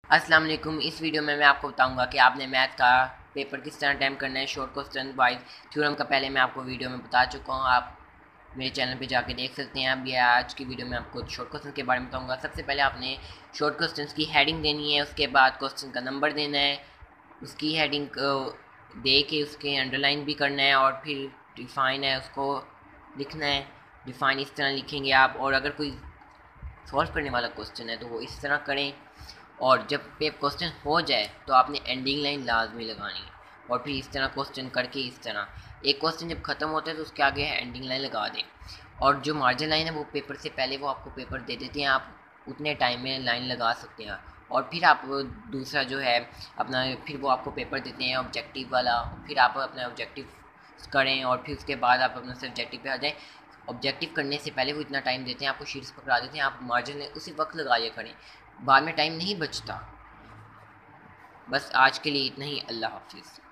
अस्सलाम वालेकुम। इस वीडियो में मैं आपको बताऊंगा कि आपने मैथ का पेपर किस तरह अटैम्प्ट करना है। शॉर्ट क्वेश्चन वाइज थ्योरम का पहले मैं आपको वीडियो में बता चुका हूँ, आप मेरे चैनल पे जाके देख सकते हैं। अब ये आज की वीडियो में आपको शॉर्ट क्वेश्चन के बारे में बताऊंगा। सबसे पहले आपने शॉर्ट क्वेश्चन की हेडिंग देनी है, उसके बाद क्वेश्चन का नंबर देना है, उसकी हेडिंग दे के उसके अंडरलाइन भी करना है और फिर डिफाइन है उसको लिखना है। डिफाइन इस तरह लिखेंगे आप, और अगर कोई सॉल्व करने वाला क्वेश्चन है तो वो इस तरह करें। और जब पे क्वेश्चन हो जाए तो आपने एंडिंग लाइन लाजमी लगानी है, और फिर इस तरह क्वेश्चन करके इस तरह एक क्वेश्चन जब ख़त्म होता है तो उसके आगे एंडिंग लाइन लगा दें। और जो मार्जिन लाइन है वो पेपर से पहले वो आपको पेपर दे देते हैं, आप उतने टाइम में लाइन लगा सकते हैं। और फिर आप दूसरा जो है अपना, फिर वो आपको पेपर देते हैं ऑब्जेक्टिव वाला, फिर आप अपना ऑब्जेक्टिव करें और फिर उसके बाद आप अपना सब्जेक्टिव पे आ जाएं। ऑब्जेक्टिव करने से पहले वो इतना टाइम देते हैं, आपको शीट्स पकड़ा देते हैं, आप मार्जिन उसी वक्त लगा लिया करें, बाद में टाइम नहीं बचता। बस आज के लिए इतना ही। अल्लाह हाफिज़।